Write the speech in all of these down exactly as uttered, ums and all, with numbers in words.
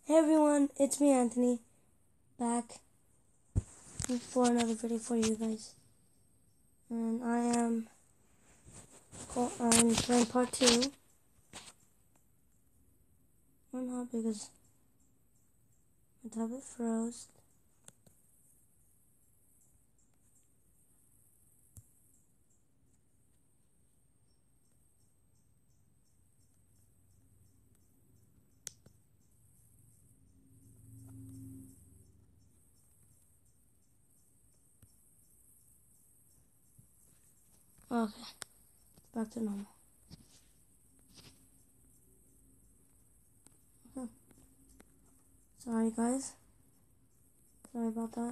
Hey everyone, it's me Anthony, back for another video for you guys. And I am I'm playing part two. Or not, because my tablet froze. Okay, back to normal. Okay. Sorry guys. Sorry about that.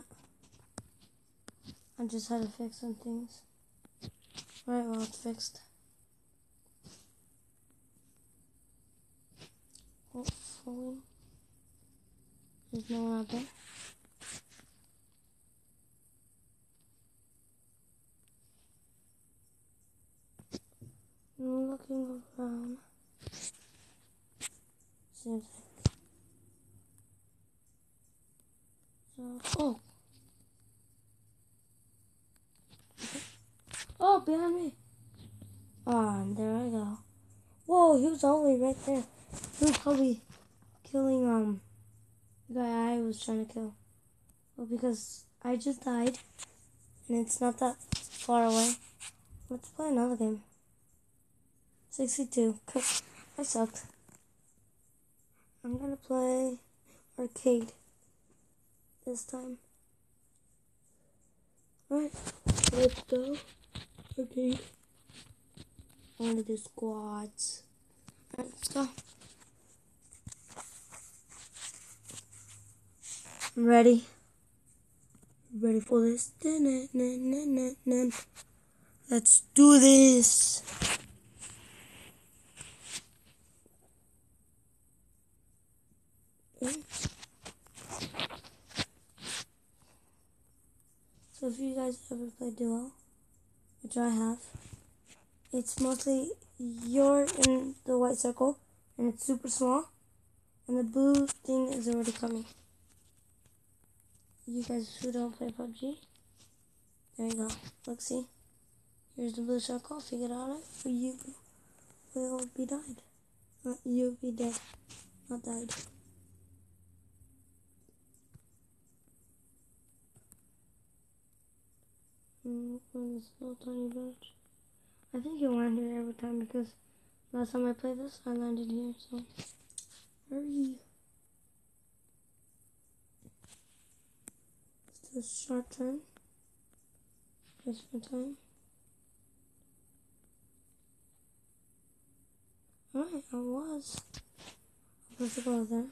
I just had to fix some things. Right, well it's fixed. Hopefully there's no one out there. I'm looking around. Seems like so. Oh. Oh, behind me. Ah, oh, there I go. Whoa, he was all the way right there. He was probably killing um the guy I was trying to kill. Well, because I just died and it's not that far away. Let's play another game. sixty-two. I sucked. I'm gonna play arcade this time. Alright, let's go. Arcade. I wanna do squats. Alright, let's go. I'm ready. Ready for this. Let's do this. Okay. So if you guys ever play Duo, which I have, it's mostly you're in the white circle and it's super small, and the blue thing is already coming. You guys who don't play P U B G, there you go. Look, see? Here's the blue circle. Figure it out. For you will be died. Not you'll be dead. Not died. Mm, this little tiny bird. I think you'll land here every time because last time I played this, I landed here. So hurry. It's a short turn. Just for time. Alright, I was. I'm supposed to go there.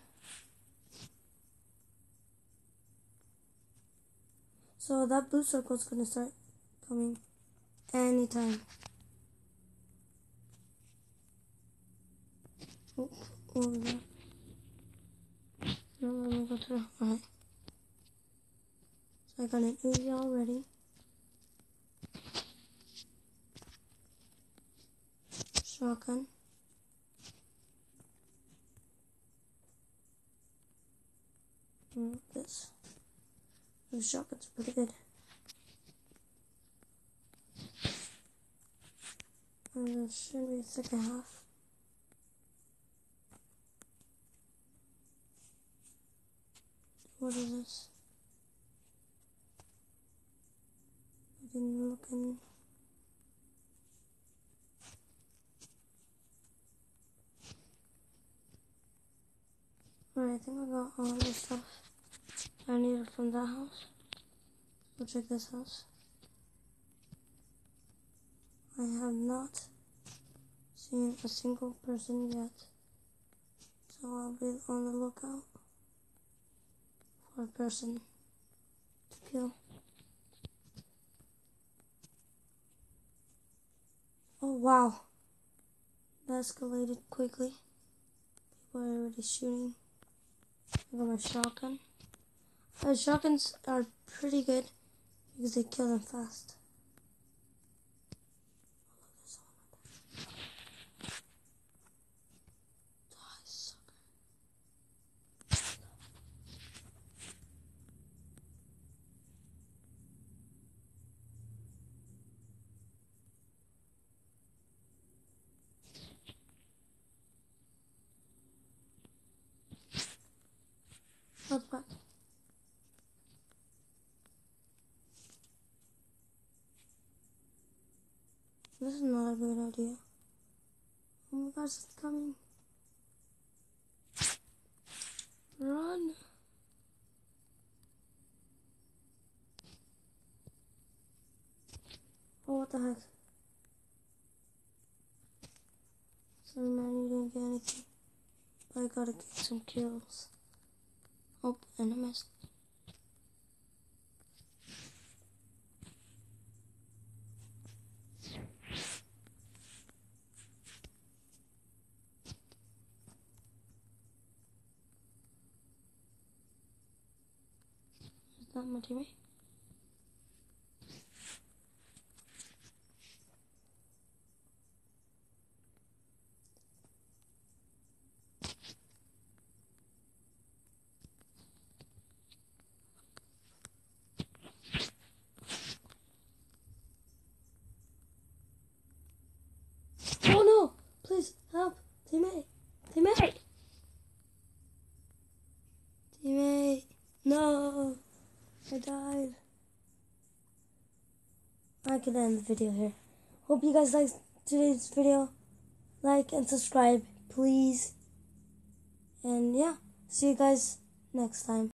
So that blue circle is gonna start coming anytime. Oh, over there. No, let me go through. Alright. So I got an Uzi already. Shotgun. Mm, this. The shotgun's pretty good. And there should be a second half. What is this? I didn't look in. Alright, I think I got all this stuff I needed from that house. Go check this house. I have not seen a single person yet, so I'll be on the lookout for a person to kill. Oh wow, that escalated quickly. People are already shooting. I got my shotgun. Uh, shotguns are pretty good because they kill them fast. good idea. Oh my gosh, it's coming. Run. Oh, what the heck? Sorry, man, you didn't get anything. But I gotta get some kills. Oh, and I missed. Is that my teammate? Oh no! Please help! Teammate! Teammate! Teammate! No! I died. I could end the video here. Hope you guys liked today's video. Like and subscribe, please. And yeah, see you guys next time.